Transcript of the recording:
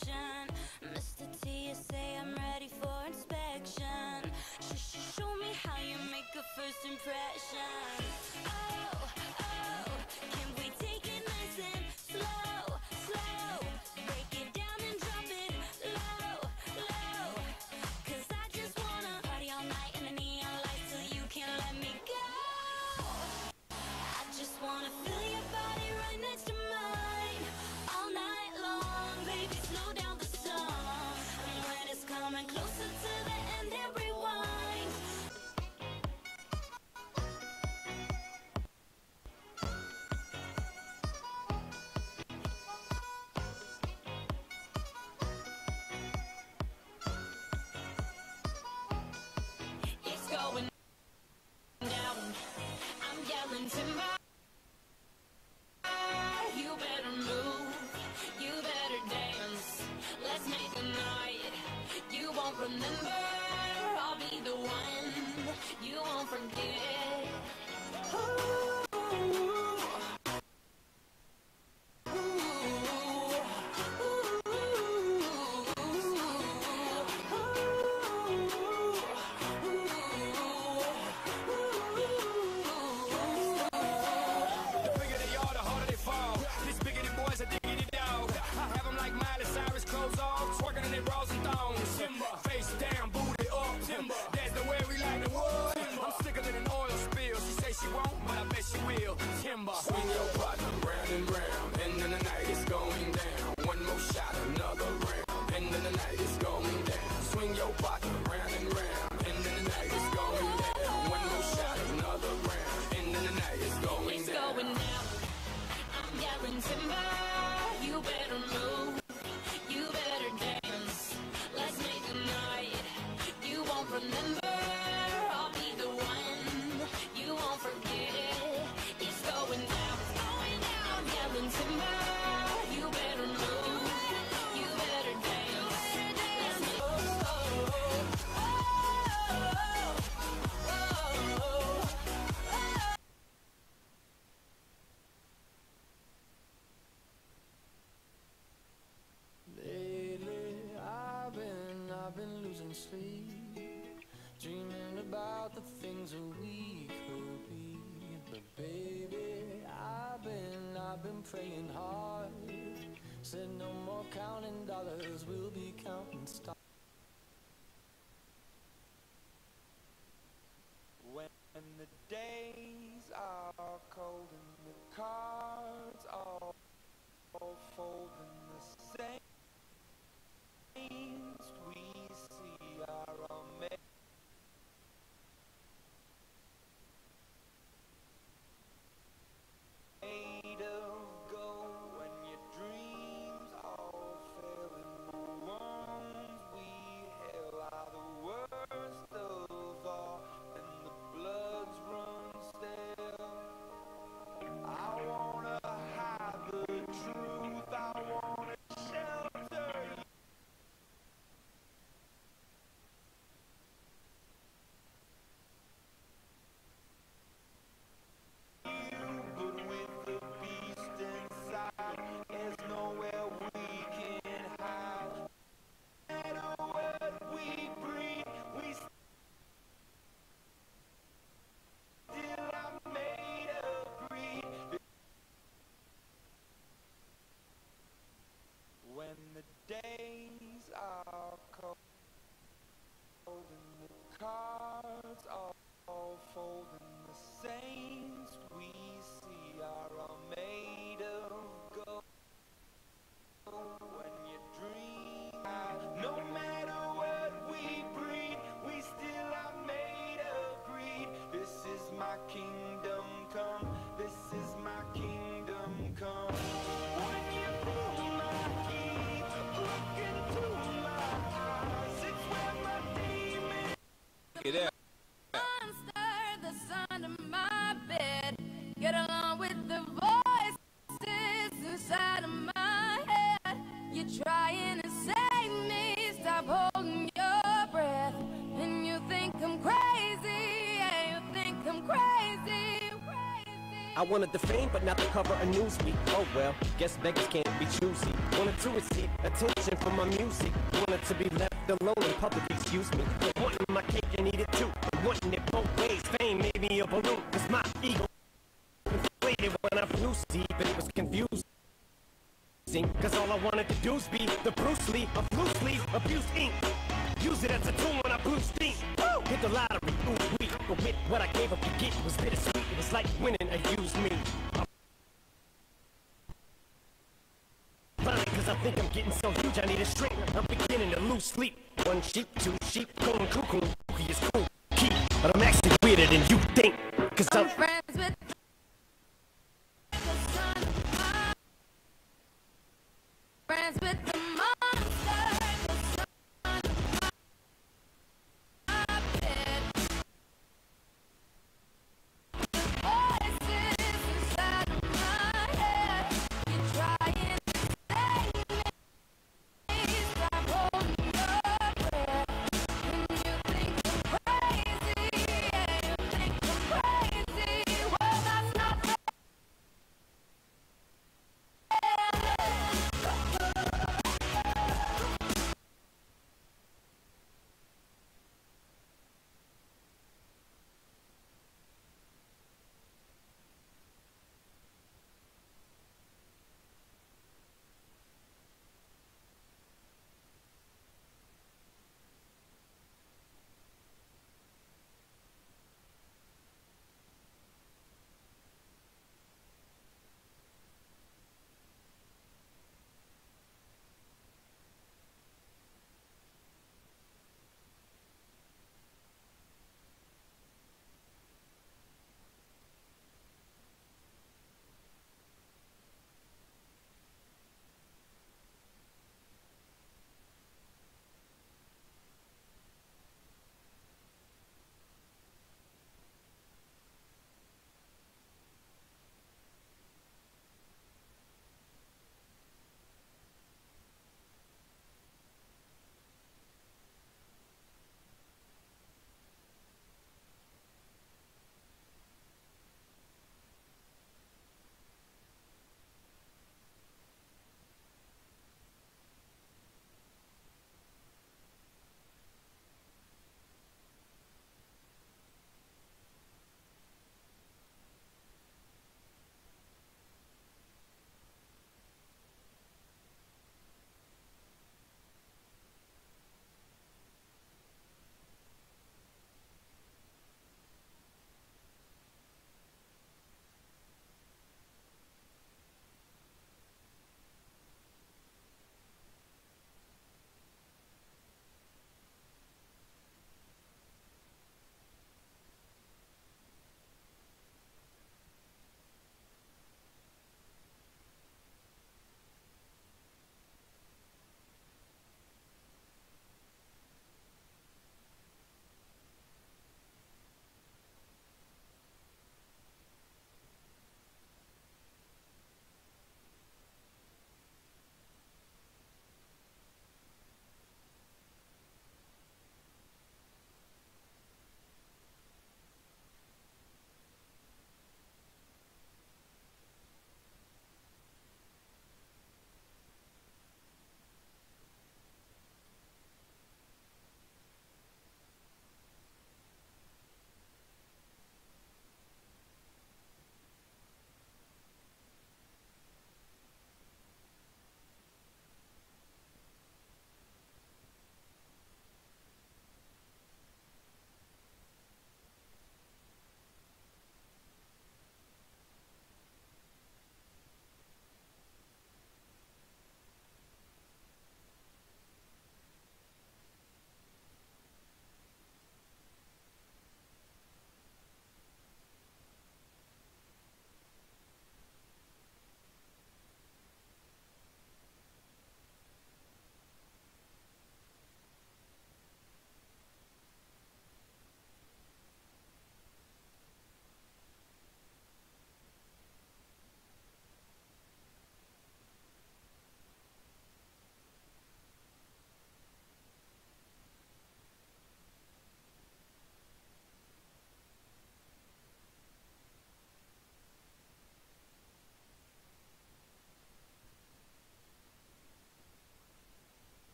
direction. Mr. T, you say I'm ready for inspection. Show me how you make a first impression. Oh, can we take it nice and slow, slow? Break it down and drop it low, low. 'Cause I just wanna party all night in the neon lights till you can't let me go. I just wanna feel your body right next to mine all night long. Baby, slow down the song, and when it's coming closer to the end, then rewind. It's going down. I'm yelling timber. You better move. You better dance. Let's make a night you won't remember. I'll be the one you won't forget. Swing your partner round and round, and then the night is going down. One more shot, another round, and then the night is going down. Swing your partner round and round, and then the night is going down. One more shot, another round, and then the night is going down. It's going down. I'm yelling timber. You better move. You better dance. Let's make a night you won't remember. I'll be the one you won't forget. It's going down. It's going down. I'm yelling timber. You better move. You better dance. Let's make Lately, I've been losing sleep, dreaming about the things that we could be. But baby, I've been praying hard. Said no more counting dollars, we'll be counting stars. When the days are cold and the cards all fold in the same, we see our own made of gold. When your dreams all fail and the wounds we hail are the worst of all, and the bloods run stale. I wanna hide the truth, I wanna shelter you. But with the beast inside, there's nowhere we can hide. No matter what we breed, we still are made of greed. When the days are cold and the cards all fold and the saints we see are all made of gold. When you dream, no matter what we breed, we still are made of greed. This is my kingdom come, this is my kingdom come. When you feel my key, look into my eyes, it's where my demons Get out. monster that's under my bed. Get along with the voice I wanted the fame, but not the cover of Newsweek. Oh well, guess beggars can't be choosy. Wanted to receive attention from my music. Wanted to be left alone in public, excuse me. But wanting my cake and eat it too. And wanting it both ways, fame made me a balloon. Cause my ego inflated when I flew deep, and it was confusing. Cause all I wanted to do was be the Bruce Lee of loosely abused ink. Use it as a tool when I blew steam. Woo! Hit the lottery, ooh wee. But with what I gave up to get was bittersweet. It was like winning a used me. Fine, cause I think I'm getting so huge I need a shrink. I'm beginning to lose sleep. One sheep, two sheep, going cuckoo. Is cool, keep. But I'm actually weirder than you think. Cause I'm